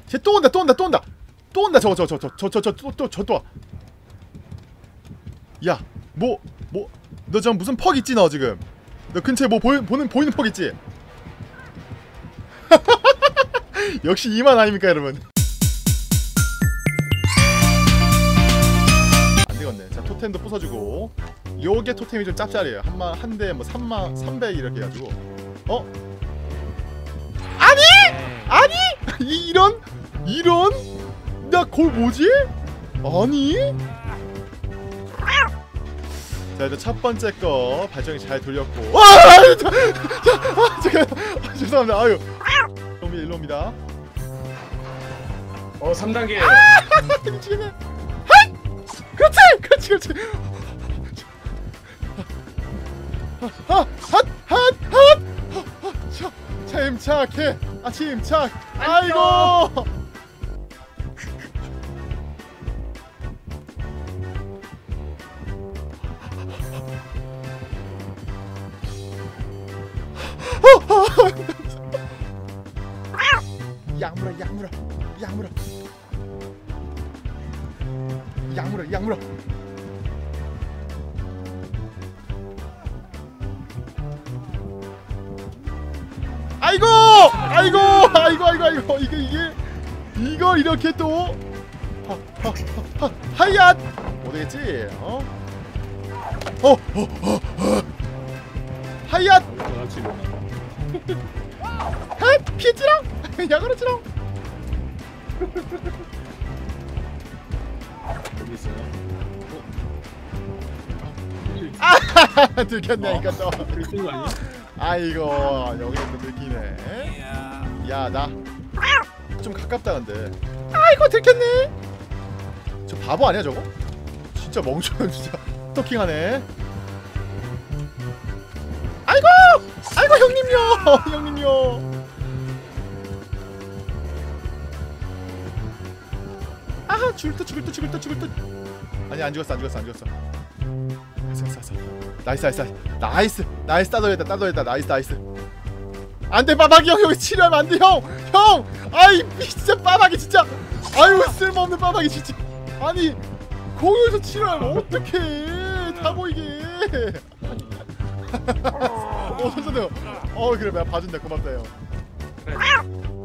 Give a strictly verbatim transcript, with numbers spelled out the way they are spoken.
쟤 또 온다 또 온다 또 온다 또 온다. 저거 저거 저거 저거 저거 또 또 저 또 와. 야 뭐 뭐 너 지금 무슨 퍽 있지 너 지금? 너 근처에 뭐 보이, 보는 보이는 퍽 있지? 역시 이만 아닙니까 여러분? 안 되겠네. 자 토템도 부숴주고. 요게 토템이 좀 짭짤해요. 한마 한 대 뭐 삼만 삼백 이렇게 해가지고. 어? 아니 아니 이, 이런 이런 나 골 뭐지? 아니? 자 일단 첫 번째 거 발전기 잘 돌렸고. 와! 자, 자, 아, 잠깐 아, 죄송합니다. 아유. 일로옵니다 일로옵니다. 어 삼 단계. 아! 미치겠네. 하이! 그렇지 그렇지 그렇지. 핫핫핫핫. 자 침착해. 아 침착. 아이고. 약물어 약물어 약물어 약물어 약물어. 아이고 아이고 아이고 아이고 아이고 이게 이게 이거 이렇게 또 하얏 못되겠지 어? 어? 어? 어? 어? 하얏 핫! 피했지롱! 야그렇지롱! 여기 있어요. 아! 들켰냐니까 또. 들킨 거 아니야? 아이고 여기서 또 들키네. 야 나 좀 가깝다 근데. 아이고 들켰네. 저 바보 아니야 저거? 진짜 멍청한 진짜 스토킹하네. 아이고! 아이고 형님요! 형님요! 아하 죽을 듯 죽을 듯 죽을 듯 죽을 듯. 아니 안 죽었어 안 죽었어 안 죽었어. 나이스 나이스 나이스 나이스 나이스 따돌렸다 따돌렸다 나이스 나이스. 안돼 빠박이 형 여기 치료하면 안돼 형! 형! 아이 진짜 빠박이 진짜. 아유 쓸모없는 빠박이 진짜. 아니 거기서 치료하면 어떡해 다 보이게. 어 선생님 어 그래 내가 봐준다 고맙다 형. 그래.